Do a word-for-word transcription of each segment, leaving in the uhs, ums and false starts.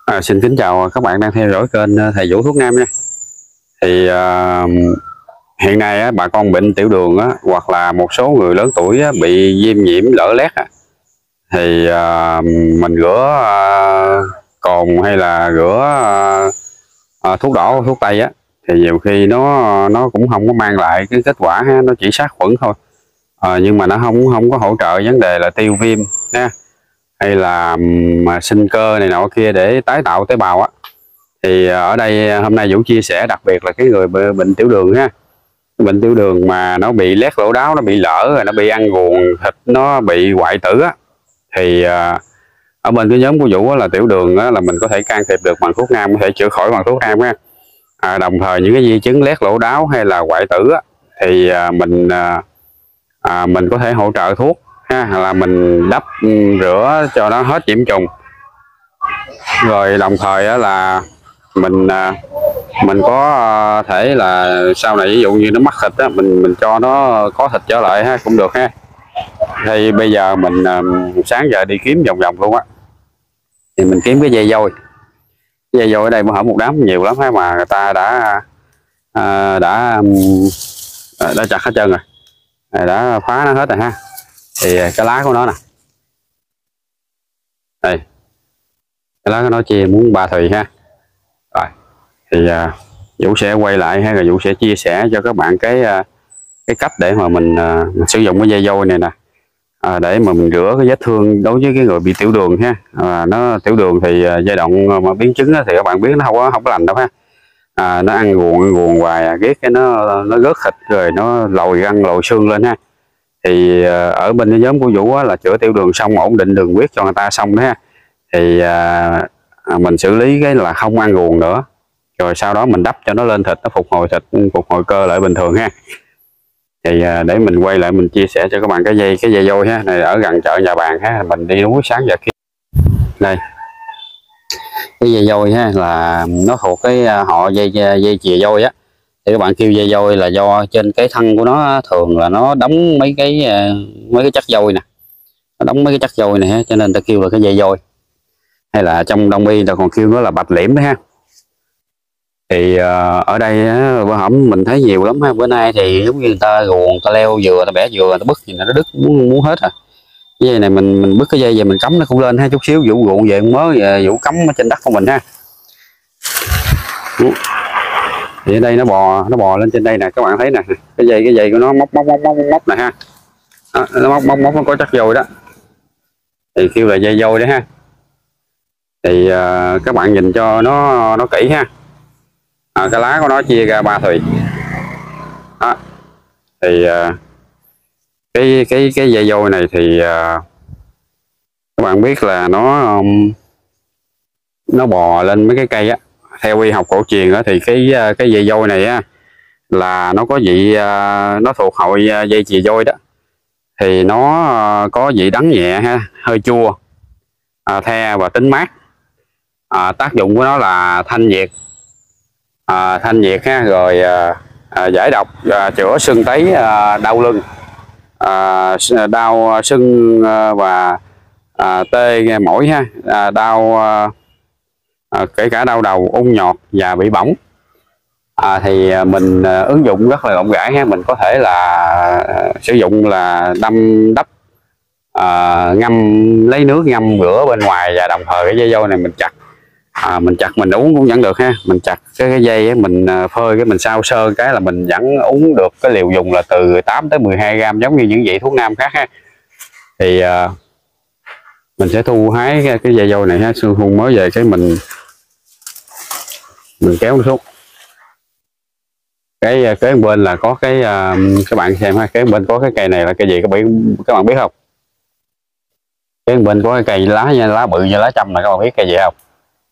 À, xin kính chào các bạn đang theo dõi kênh Thầy Vũ Thuốc Nam nha. Thì à, hiện nay á, bà con bệnh tiểu đường á, hoặc là một số người lớn tuổi á, bị viêm nhiễm lở loét á, thì à, mình rửa à, cồn hay là rửa à, à, thuốc đỏ thuốc tây á, thì nhiều khi nó nó cũng không có mang lại cái kết quả ha, nó chỉ sát khuẩn thôi, à, nhưng mà nó không không có hỗ trợ vấn đề là tiêu viêm nha, hay là mà sinh cơ này nọ kia để tái tạo tế bào á. Thì ở đây hôm nay Vũ chia sẻ đặc biệt là cái người bệnh tiểu đường ha, bệnh tiểu đường mà nó bị loét lỗ đáo, nó bị lở rồi nó bị ăn guồng thịt, nó bị hoại tử á, thì ở bên cái nhóm của Vũ là tiểu đường á, là mình có thể can thiệp được bằng thuốc nam, có thể chữa khỏi bằng thuốc nam ha. À, đồng thời những cái di chứng loét lỗ đáo hay là hoại tử á, thì mình à, mình có thể hỗ trợ thuốc ha, là mình đắp rửa cho nó hết nhiễm trùng, rồi đồng thời là mình mình có thể là sau này ví dụ như nó mắc thịt á, mình mình cho nó có thịt trở lại ha, cũng được ha. Thì bây giờ mình sáng giờ đi kiếm vòng vòng luôn á, thì mình kiếm cái dây dôi, dây dôi ở đây mà hở một đám nhiều lắm ha, mà người ta đã à, đã đã chặt hết trơn rồi, đã phá nó hết rồi ha. Thì cái lá của nó nè, đây cái lá của nó chia muốn ba thùy ha. Rồi thì à, Vũ sẽ quay lại hay là Vũ sẽ chia sẻ cho các bạn cái cái cách để mà mình, à, mình sử dụng cái dây dôi này nè, à, để mà mình rửa cái vết thương đối với cái người bị tiểu đường ha. À, nó tiểu đường thì à, giai đoạn mà biến chứng thì các bạn biết nó không có không có lành đâu ha. À, nó ăn guồng ăn guồng hoài, à, ghét cái nó nó rớt thịt rồi nó lồi răng lồi xương lên ha. Thì à, ở bên cái nhóm của Vũ á, là chữa tiểu đường xong ổn định đường huyết cho người ta xong đó ha. Thì à, à, mình xử lý cái là không ăn guồng nữa, rồi sau đó mình đắp cho nó lên thịt, nó phục hồi thịt, phục hồi cơ lại bình thường ha. Thì à, để mình quay lại mình chia sẻ cho các bạn cái dây cái dây dôi ha, này ở gần chợ Nhà Bàng ha, mình đi núi sáng giờ kia. Đây cái dây dôi ha, là nó thuộc cái họ dây dây chìa dôi á. Thì các bạn kêu dây dôi là do trên cái thân của nó thường là nó đóng mấy cái mấy cái chất dôi nè, nó đóng mấy cái chất dôi này ha, cho nên ta kêu là cái dây dôi, hay là trong đông y ta còn kêu nó là bạch liễm đó ha. Thì uh, ở đây uh, bữa hổm mình thấy nhiều lắm ha. Bữa nay thì giống như người ta guồng, ta leo dừa, ta bẻ dừa, ta bứt gì nó đứt muốn muốn hết à. Cái dây này mình mình bứt cái dây về mình cắm nó không lên ha, chút xíu Vũ guồng về mới Vũ cắm ở trên đất của mình ha. Thì ở đây nó bò nó bò lên trên đây nè, các bạn thấy nè, cái dây cái dây của nó móc móc móc móc móc nè ha. Đó, nó móc móc móc nó có chất dôi đó, thì kêu là dây dôi đấy ha. Thì uh, các bạn nhìn cho nó nó kỹ ha. À, cái lá của nó chia ra ba thùy đó. Thì uh, cái cái cái dây dôi này thì uh, các bạn biết là nó um, nó bò lên mấy cái cây á, theo y học cổ truyền á, thì cái cái dây dôi này á là nó có vị uh, nó thuộc hội dây chìa dôi đó, thì nó uh, có vị đắng nhẹ ha, hơi chua, uh, the và tính mát. À, tác dụng của nó là thanh nhiệt, à, thanh nhiệt ha, rồi à, à, giải độc, à, chữa sưng tấy, à, đau lưng, à, đau sưng à, và à, tê nghe mỏi ha, à, đau à, à, kể cả đau đầu, ung nhọt và bị bỏng. À, thì mình à, ứng dụng rất là rộng rãi ha. Mình có thể là à, sử dụng là đâm đắp, à, ngâm lấy nước ngâm rửa bên ngoài, và đồng thời cái dây dôi này mình chặt. À, mình chặt mình uống cũng vẫn được ha. Mình chặt cái, cái dây ấy, mình phơi cái mình sao sơ cái là mình vẫn uống được. Cái liều dùng là từ tám tới mười hai gram, giống như những vị thuốc nam khác ha. Thì à, mình sẽ thu hái cái, cái dây dôi này ha. Thu mới về cái mình mình kéo nó xuống. Cái kế bên là có cái à, các bạn xem ha, kế bên có cái cây này là cây gì các bạn các bạn biết không? Kế bên có cái cây lá lá bự như lá trăm này, các bạn biết cây gì không?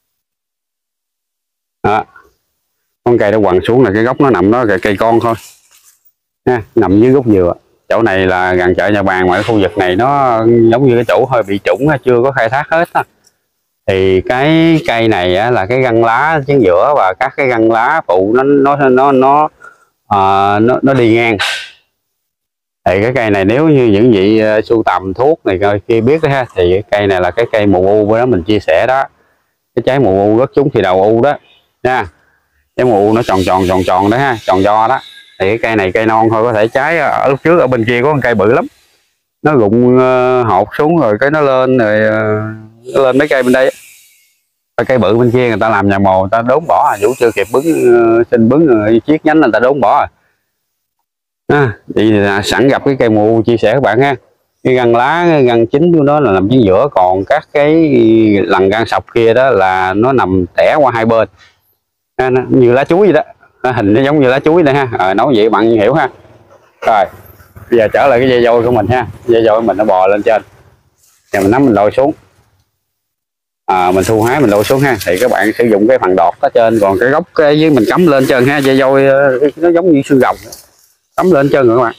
Đó. Con cây nó quằn xuống là cái gốc nó nằm đó, cái cây con thôi ha, nằm dưới gốc dừa. Chỗ này là gần chợ Nhà Bàng, mà cái khu vực này nó giống như cái chỗ hơi bị trũng, chưa có khai thác hết á. Thì cái cây này á, là cái gân lá chính giữa và các cái gân lá phụ nó nó nó nó uh, nó, nó đi ngang. Thì cái cây này nếu như những vị sưu tầm thuốc này coi kia biết đó ha, thì cái cây này là cái cây mù u bữa đó mình chia sẻ đó. cái trái mù u rớt trúng thì đầu u đó nha. Trái mù u nó tròn tròn tròn tròn đó ha, tròn do đó. Thì cái cây này cây non thôi, có thể trái ở lúc trước ở bên kia có con cây bự lắm, nó rụng uh, hột xuống rồi cái nó lên rồi uh, nó lên mấy cây bên đây. Cái cây bự bên kia người ta làm nhà mồ người ta đốn bỏ, Vũ chưa kịp bứng uh, xin bứng rồi chiết nhánh người ta đốn bỏ rồi. À, thì là sẵn gặp cái cây mù chia sẻ các bạn ha. Cái găng lá, cái găng chính của nó là nằm chính giữa, còn các cái lằn găng sọc kia đó là nó nằm tẻ qua hai bên. À, nó, như lá chuối vậy đó, nó hình nó giống như lá chuối đây ha. À, nói vậy bạn hiểu ha. Rồi bây giờ trở lại cái dây dôi của mình ha. Dây dôi của mình nó bò lên trên, giờ mình nắm mình lôi xuống, à, mình thu hái mình lôi xuống ha. Thì các bạn sử dụng cái phần đọt ở trên, còn cái gốc cái với mình cắm lên trên ha. Dây dôi nó giống như xương rồng cắm lên trên rồi các bạn.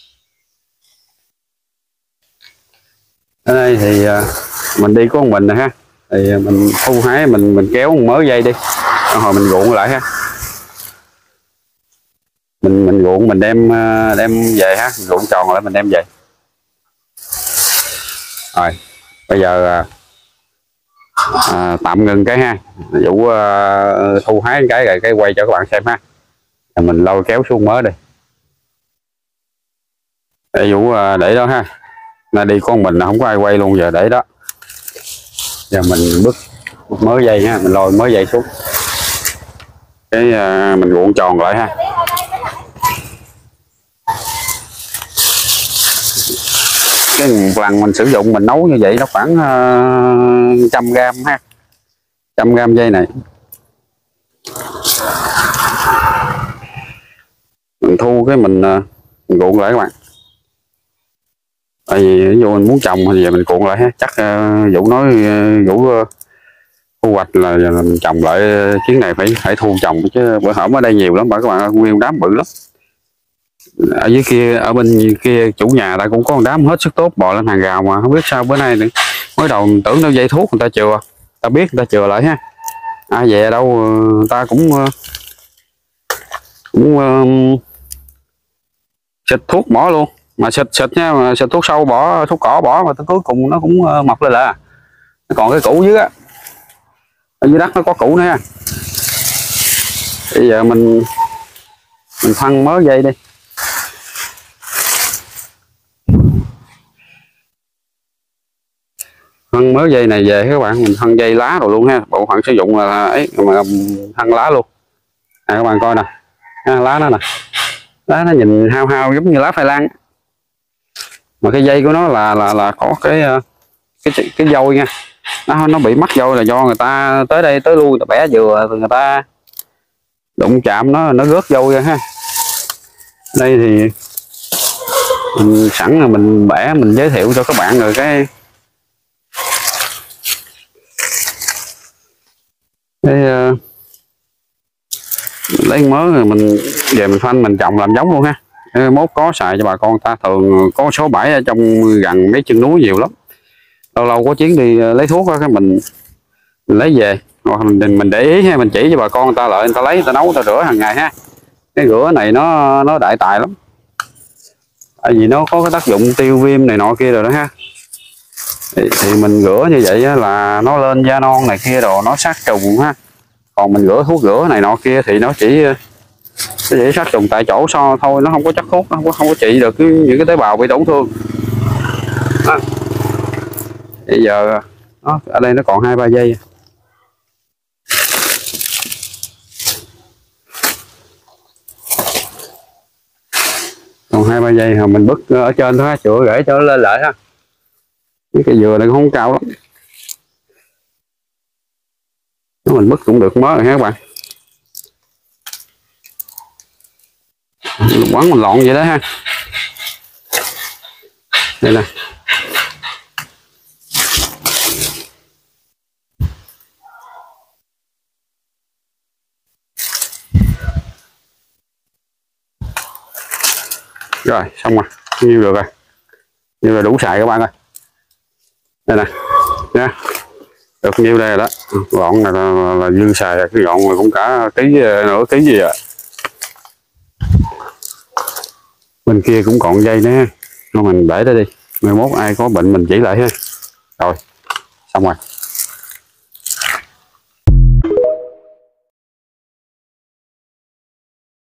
Ở đây thì mình đi của mình nè ha, thì mình thu hái mình mình kéo một mớ dây đi, rồi mình ruộng lại ha. Mình mình ruộng mình đem đem về ha, mình ruộng tròn lại mình đem về. Rồi bây giờ à, tạm ngừng cái ha, Vũ à, thu hái cái rồi cái quay cho các bạn xem ha. Rồi mình lôi kéo xuống mớ đi. Để Vũ à, để đó ha. Là đi con mình không có ai quay luôn, giờ để đó. Giờ mình bứt một mớ dây ha, mình lôi mớ dây xuống. Cái uh, mình ruộng tròn lại ha. Cái lần mình sử dụng mình nấu như vậy nó khoảng uh, trăm gram ha. Trăm gram dây này. Mình thu cái mình, uh, mình ruộng lại các bạn. Tại vì ví dụ mình muốn trồng thì giờ mình cuộn lại ha. Chắc uh, Vũ nói uh, Vũ uh, thu hoạch là mình trồng lại chuyến này phải phải thu trồng, chứ bữa hổm ở đây nhiều lắm các bạn, nguyên đám bự lắm. Ở dưới kia, ở bên kia chủ nhà ta cũng có một đám hết sức tốt bò lên hàng rào mà không biết sao bữa nay nữa. Mới đầu tưởng đâu dây thuốc người ta chừa, ta biết người ta chừa lại ha. Ai về đâu người ta cũng cũng uh, xịt thuốc bỏ luôn, mà xịt xịt nha, mà xịt thuốc sâu bỏ, thuốc cỏ bỏ, mà tới cuối cùng nó cũng uh, mọc lên là. Còn cái củ dưới á, ở dưới đất nó có củ nữa ha. Bây giờ mình mình phân mớ dây đi. Phân mớ dây này về các bạn, mình phân dây lá rồi luôn ha. Bộ phận sử dụng là ấy mà phân lá luôn. À, các bạn coi nè, à, lá nó nè, lá nó nhìn hao hao giống như lá khoai lang, mà cái dây của nó là là là có cái cái cái dôi nha. Nó nó bị mắc dôi là do người ta tới đây tới lui người ta bẻ dừa, người ta đụng chạm nó nó rớt dôi ra ha. Đây thì mình sẵn là mình bẻ mình giới thiệu cho các bạn rồi cái cái uh, lấy mớ rồi mình về mình phanh mình trồng làm giống luôn ha. Mốt có xài cho bà con ta, thường có số bãi ở trong gần mấy chân núi nhiều lắm, lâu lâu có chuyến đi lấy thuốc đó, cái mình, mình lấy về hoặc mình, mình để ý ha, mình chỉ cho bà con người ta lợi, người ta lấy người ta nấu người ta rửa hàng ngày ha. Cái rửa này nó nó đại tài lắm, tại vì nó có cái tác dụng tiêu viêm này nọ kia rồi đó ha. Thì, thì mình rửa như vậy là nó lên da non này kia rồi nó sát trùng ha. Còn mình rửa thuốc rửa này nọ kia thì nó chỉ nó chỉ sát trùng tại chỗ so thôi, nó không có chất thuốc, nó không có, không có trị được cái, những cái tế bào bị tổn thương đó. Bây giờ đó, ở đây nó còn hai ba giây, còn hai ba giây rồi mình bứt ở trên thôi, chữa rễ cho nó lên lại ha. Cái cây dừa này cũng không cao lắm, nếu mình bứt cũng được mớ rồi ha các bạn. Quấn mình lọn vậy đó ha. Đây nè, rồi xong rồi, nhiêu được rồi, nhiêu là đủ xài các bạn ơi. Đây nè nha, được nhiêu đây rồi đó, gọn là, là, là dư xài, cái gọn mà cũng cả ký nửa ký gì à. Bên kia cũng còn dây nữa, nó mình để đó đi, mai mốt ai có bệnh mình chỉ lại ha. Rồi xong rồi.